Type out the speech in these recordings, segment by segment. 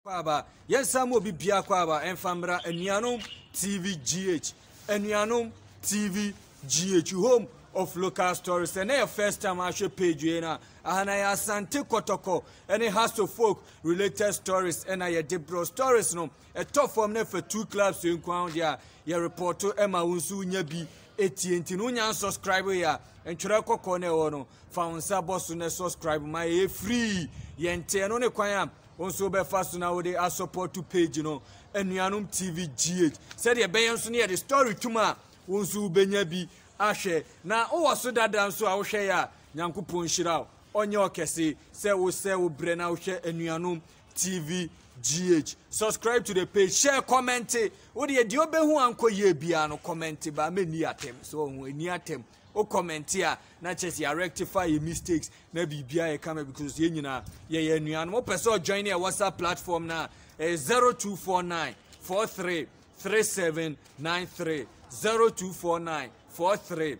Kwaba, yes, some will be Bia Kwaba and Famra and Yanom TV GH and Yanom TV GH, home of local stories. And their first time I should page you and I Sante Kotoko and it has to folk related stories and I debro stories no a top form for 2 clubs to inquire your reporter Emma Unsu Nyabi 18 no subscriber ya and Churako Kone ono found Sabos to subscribe my free yente no ne kwam. Also be fast now they are support to page and Yanum TV GH. Said the Bayan near the story to ma Unsu Benyabi Ashe. Now so that dance so I will share Yanku Punshirao on your kesi. Say we Brenna share and Yanum TV GH. Subscribe to the page, share, comment. What the Diobe who uncle ye biano comment by many attempts. So we attempt. O comment here, not just you rectify your mistakes, maybe be a camera because you know, yeah, no person join your WhatsApp platform now. 0249 43 3793 0249 43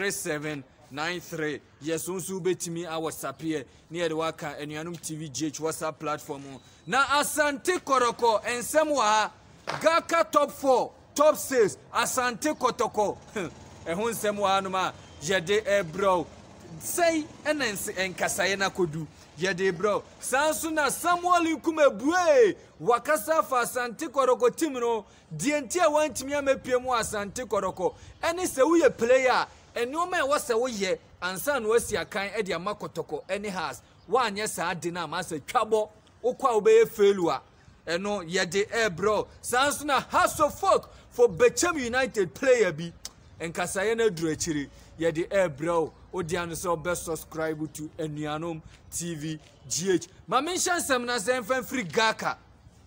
3793. Yes, also bet me our WhatsApp here near the Waka and Yanum TV GH WhatsApp platform. Now, Asante Kotoko and Samoa Gaka top 4, top 6, Asante Kotoko. And when Samoa Numa. Yede bro say enense enkasayena kodu yede bro sansuna Samuel kume bue wakasa fa Asante Kotoko team no dienti a wantimi amapiem Asante Kotoko ene se wo ye player eno ma wo se wo ye ansa no asi akan e de ama Kotoko ene has wanye sa de na ma se twabo okwa obeye failure eno yede bro sansuna House of Folk for Bechem United player bi enkasayena duru akiri yedi bro odiano so best subscribe to Enuanom TV GH ma mention sem na sem fan free gaka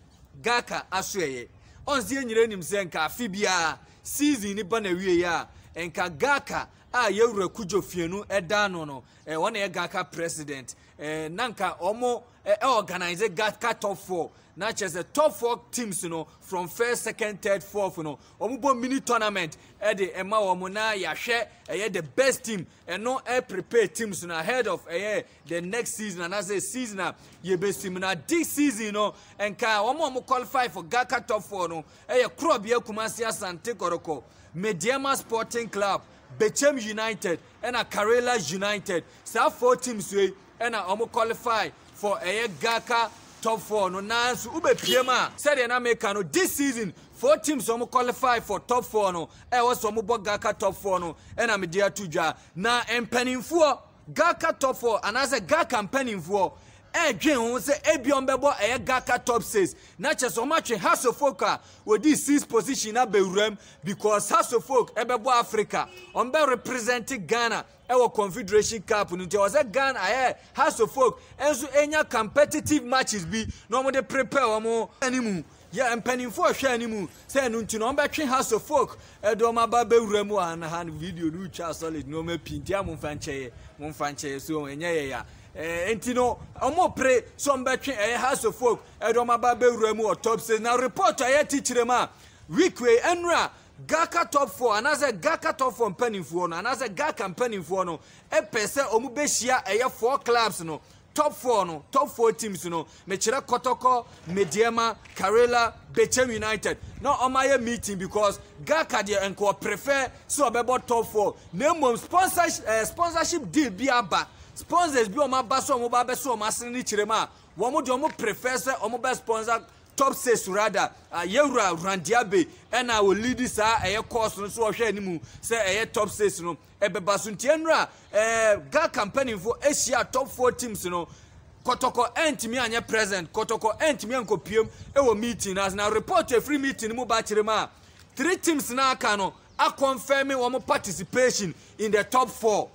asoye onse enyire nim se nka afibia season ni ba na wie ya enka gaka a yewura kujo fienu edano no wona ye gaka president nanka omo organize gaka top 4 na just the top 4 teams from first, second, third, fourth omubo mini tournament the Emma Womuna Yashe the best team and no prepare teams ahead of the next season and as a season ye best team na this season and ka omo qualify for Gaka top 4 club ye Kumasi Asante Kotoko Mediama Sporting Club Bechem United and a Karela United so 4 teams we and omo qualify for Gaka top 4 no nansu ube piema said na make no this season 4 teams qualify for top 4 no was Gaka top 4 no and I'm there to ja na empanimfo Gaka top 4 and as a Gaka empanimfo dwen say ebion bebo Gaka top 6 na just match House of Folk with this 6th position abewuram because House of Folk ebebo Africa on be representing Ghana our Confederation Cup until was a Ghana House of Folk and so any competitive matches be no more they prepare more anymore. Yeah, and penning for a anymore. Say no to number House of Folk. Edoma Babe Remo and hand video no chance solid no me pintia Monfanche so yeah. Entino omo pre some between House of Folk. Edoma Babe Remo or top says now report teacher ma weekly enra Gaka top 4 another Gaka top 4 penning for another Gaka penning for no e pese omu behia 4 clubs no top 4 no top 4 teams no mechira Kotoko Mediama Karela Bechem United no omaye meeting because Gaka dey enko prefer so obebo top 4 name sponsorship deal bi aba sponsors bi o ma ba so omo ba be so o ma sene ni kirema wo mo de omo prefer so omo be sponsor top 6 rather yewura randiabe and I will lead this course so hwe animu say top 6 no ebeba so ntienra ga campaign for Asia top 4 teams no Kotoko entimi anya present Kotoko entimi ankopiem wo meeting as na report a free meeting mu ba kirema 3 teams na aka no a confirm wo participation in the top 4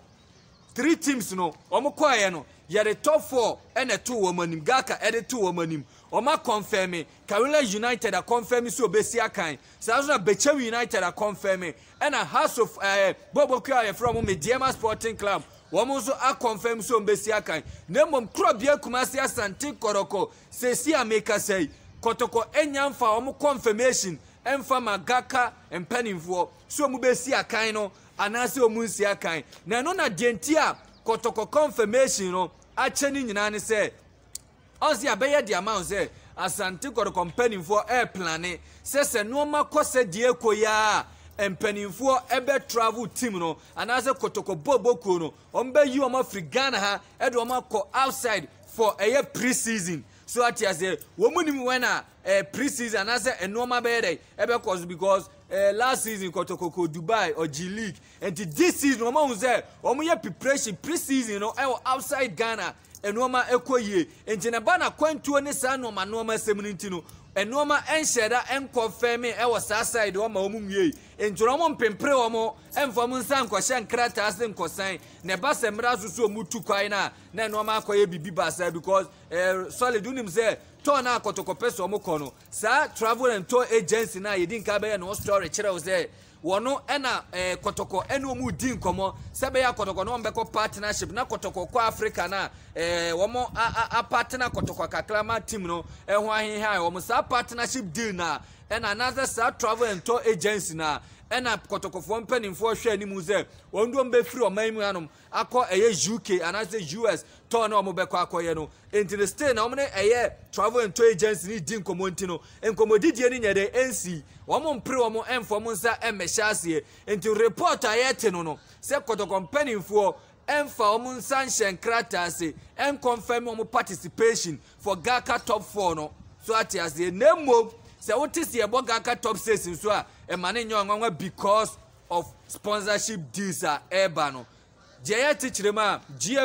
3 teams no wo kwaye no ya the top 4 and the 2 womanim Gaka and the 2 womanim Oma confirm Karela United are confirming so Besia kind. Sazuna Bechem United are confirming and a House of Bobo Kaya from Mediama Sporting Club. Womozo are confirmed so Besia kind. Nemom Krobia Kumasi Asante Kotoko Sesia Maker say Kotoko Enyam for omo confirmation and for Gaka and penning for so Mubesia kind anase omunsia kind. Na no na dentia Kotoko confirmation no acheni nyina ne say Ozi abeye the amount say Asante company for air planning se no ma kose die koya empanimfo ebe travel team no anaze Kotoko Boboko no ombe yi omo Afrigana ha edo omo ko outside for a pre-season. So at ya say womunim when pre-season anaze enoma be ebe cause because last season Kotoko Dubai or G League and this season omo say omo ye preparation pre-season no outside Ghana enoma ekoye enjinaba na kwantuo ne sa no ma no ma seminti no enoma enhyeda enconfirm was side o ma omumwie enjoro mo mpempre o mo enfom nsan kwahye nkrata ase nkosan ne ba semra susu omutu kwai na enoma akoye bibi basa because solid unim say to na Kotoko peso mo kono sa travel and tour agency na yedin ka be no story kire o say wono ena Kotoko eno mu din komo sebe ya Kotoko no mbeko partnership na Kotoko kwa Africa na womo a partner Kotoko kaklama team no ho aheha womo sa partnership deal na ena another sa travel and tour agency na ena Kotoko fo mpanimfo hwe ani mu ze wondo mbe free oman mu anom akọ UK anase US to na omo beko akoye no enti the stay na omo ne travel and tour agency ni din komo enti no enkomodidie ni nyede NC womo mpre womo enfom nsa emehyaase enti report ayete no se Kotoko mpanimfo emfa omo nsa nhyenkrata ase en confirm omo participation for Gaka top 4 no so atiase nemo se wotisi ebo Gaka top 6 so a emane nyanwa because of sponsorship deals are ebano Jaya Tichirema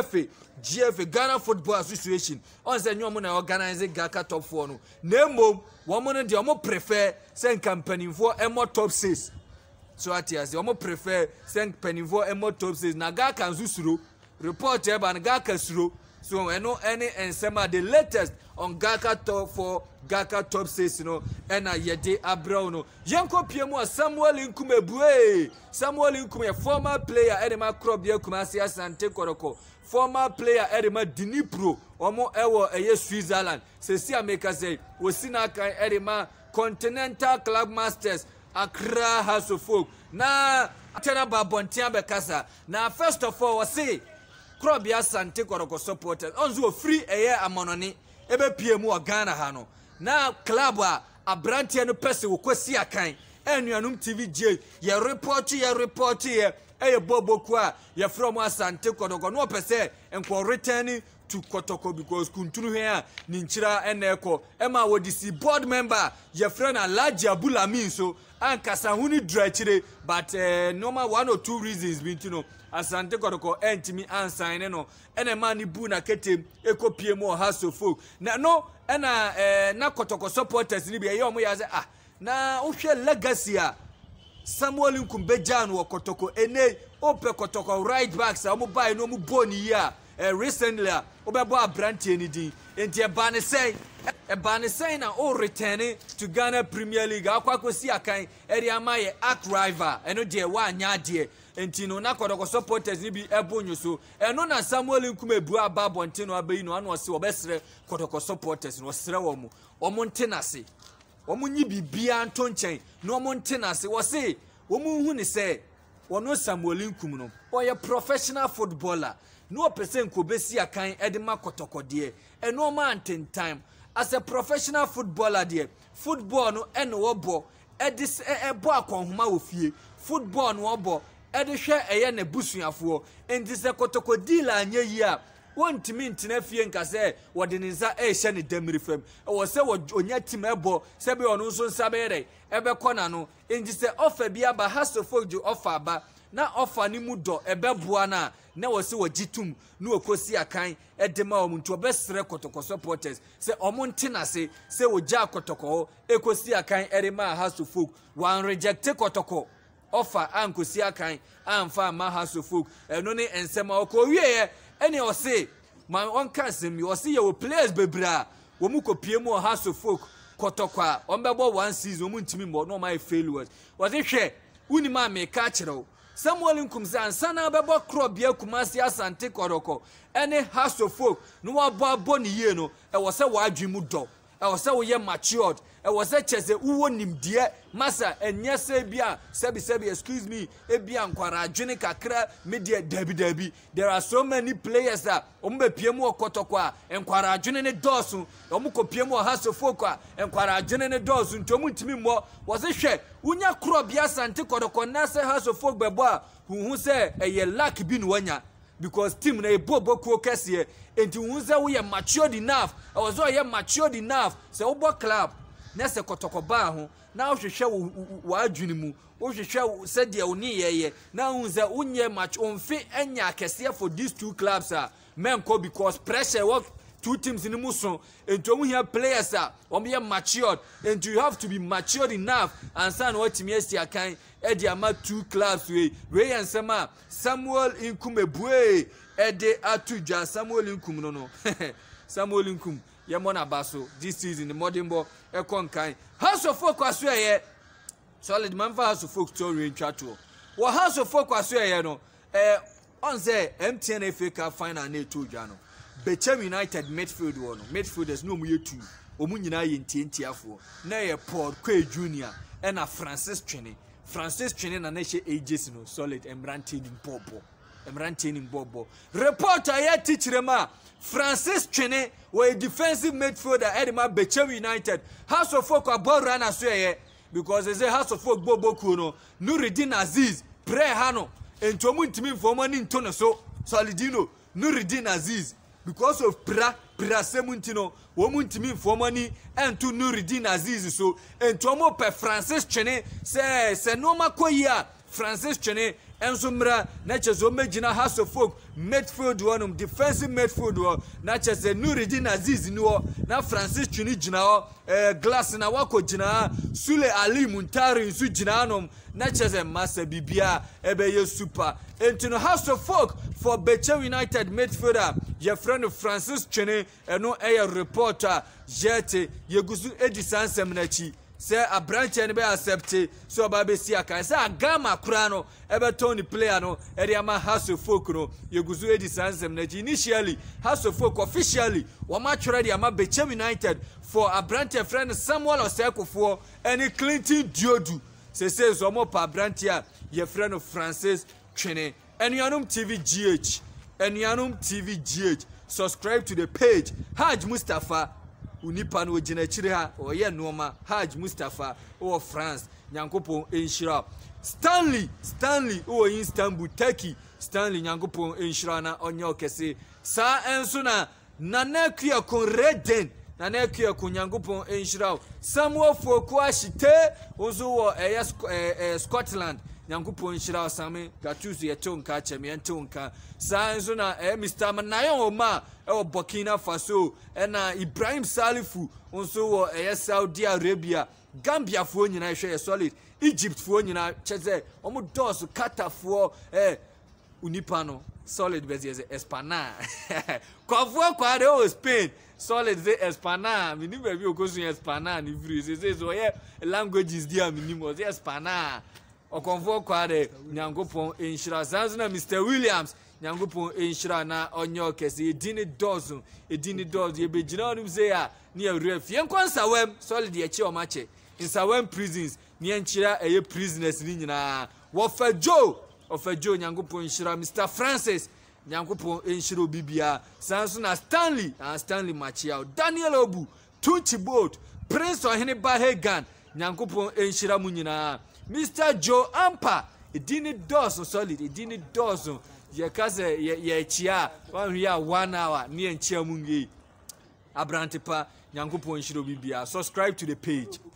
GFA Ghana Football Association on say nyomo na organize Gaka top 4 no nemo womo de omo prefer sen company for emo top 6 so atiase omo prefer sen company for emo top 6 na Gaka nsusuro report ebano Gaka suro so any ensema the latest on Gaka top 4 Gaka top 6 no ena yede abrow no yenko piemu Samuel Nkumebue former player edema crop de Kumasi Asante Kotoko former player edema Dnipro omo ewo Switzerland sesi ameka say wosina kan edema Continental Club Masters Accra House of Folk na tena babontia bekasa na first of all wasi crop ya Asante Kotoko supporters onzo free amononi ebe piemu o Ghana ha no na club a brantie no pese wo kwasi akan enuanum TVJ ye report ye boboku a ye from Asante Kotoko no pese enko returning to Kotoko because kuntunu he a ninchira eneko ema wodisi board member ye friend Alaji Abulami so ankasa huni drachire but normal 1 or 2 reasons bintu Asante Kotoko entimi ansign no ene mani bu na ketem ekopie mo House of Folk na no ena na Kotoko supporters ni bi ye omo ya say na uhwe legacy a Samuel Nkumbejan wo Kotoko ene ope Kotoko right back sa omo buy no omo boni ya recently obebo abrantie ni din enti ebane say na o returning to Ghana Premier League akwakosi akan area maye arch rival eno de wa anya de enti no na Kotoko supporters ni bi ebonyo so eno na Samuel Nkumebu ababonte no abayi no ano se obesere Kotoko supporters no sere omo ntenase omo nyi bibia nto nchen no omo ntenase wo se omo hu ni se wono Samuel Nkum no oye professional footballer no person ko besi akan edema Kotoko de eno ma anten time as a professional footballer there football no eno obo edis ebo akonhoma ofie football no obo edihwe eye na busuafo enti se Kotoko deal anya yi a wontimi ntina fie nkase wode ninza ehye ne damiri fam wo se onya tim ebo se be ono nso nsabere ebe kona no enti se offer bia ba House of Folk offer ba na offer ni mu do ebeboa na wo se wagitum na okosi akan edema omuntu obesere Kotoko supporters se omontenase se wogya Kotoko ekosi akan erema House of Folk wan reject Kotoko offer ankosi akan amfa ma House of Folk eno ne ensema okowie ene o se man on kansem o se ye wo players bebra wo mu kopie mu House of Folk Kotoko a ombebo 1 season mu ntimi mo no my failures wo se hwe unima me ka kire Samuel Nkumza ansana bebo krobia Kumasi Asante Kotoko ene House of Folk no wabo ni ye no e wo se wadwi mu do was so we matured. I was such as a woman dear massa and yes, Sebi, excuse me, Ebian Quara, Jenica Kra, Media Debbie. There are so many players that Ombe Piemo Kotoko and Quara Jenene Dawson, Omuko Piemo Hasofoka and Quara Jenene Dawson, Tomutimi more was a share. Unya Krobias and Tikotoko Nasa Hasofok Beba, who say a ye lucky bin wanya. Because team na bobo kwokese enti wunza we matured enough I was all matured enough so obo club na se Kotoko ba ho na ohwehwe wa adwene mu ohwehwe said de oni yeye na wunza unye match onfi enya akese for these two clubs men ko because pressure work two teams in the muson and to here players matured and you have to be matured enough and san what team yes can Ediama two clubs we and Samuel Inkumebue Ede Atuja Samuel Inkum no Samuel Inkum Yamona Baso this season the modern ball Ekonkai House of Folk was here solid man for House of Folk story in Chato what House of Folk was here no on say MTN FA Cup final na to Jano Bechem United midfield one midfielders no mu yetu omu nyina ye ntientiafo na ye Paul Kwe Junior and a Francis Twene na neche ages no solid emrante in bobo reporter ya teacherema Francis Twene were defensive midfielder Edema Bechem United House of Folk about runner so because they say House of Folk bobo kuno Nuruddin Aziz pre hano entomu ntimi for money ntono so solidino Nuruddin Aziz because of pra semuntino womuntimi for money and to Nuruddin Aziz so and to mo per Francis Twene se no makoya Francis Twene enso mra na chezo megina House of Folk midfield one defensive midfield one na cheze Nuruddin Aziz ni wo na Francis Twene gina wo glass na wako gina Sule Ali Muntari nsu gina anom na cheze massa bibia ebe ye super into the House of Folk for Bechem United midfielder your friend Francis Twene eno a reporter jete yegusu edisan semnachi say a branch and be accepted so baby see aka say agama kura no ebe Tony player no eriama House of Folk no yegusu edisan semnachi initially House of Folk officially wa match ready ama Bechem United for a branch friend Samuel Osekofo and Clinton Diodu say so mo pa branch your friend Francis Twene Enuanum TV GH subscribe to the page Haj Mustafa unipa no gina chire ha oye noma Haj Mustafa o France Nyankopon enshira Stanley o Istanbul Turkey Stanley Nyankopon enshira na onye okese sa enso na nanakua kon Reden nanakua kon Nyankopon enshira Samuel Foko ahite ozo wo Scotland Nyankopon shira osame gatuzu yetonka chemientonka sanzo na Mr. Manayon Oma Burkina Faso na Ibrahim Salifu onso wo Saudi Arabia Gambia fo nyina hwe solid Egypt fo nyina cheze omo dos Qatar fo unipa no solid bezeze Espana kwafo kwade o Spain solid ze Espana mini baby okosu Espana ni free ze so languages dia minimo ze Espana okonfo kwade Nyankopon enshira zanzuna Mr. Williams Nyankopon enshira na onyo kese edini dozo ye begina onum ze ya ni ref yenkon sawem solid ye chi o mache in sawem prisons ni enchira eye prisoners ni nyina wo fajo Nyankopon enshira Mr. Francis Nyankopon enshira bibia zanzuna Stanley Machia Daniel Obu Tunchi Boat Prince Ohene Bahegan Nyankopon enshira mu nyina Mr. Joe Ampa edini dozo solid edini dozo ye kaze ye chia 1 hour ni enchia mungi abrantepa Nyankopon shiro bibia subscribe to the page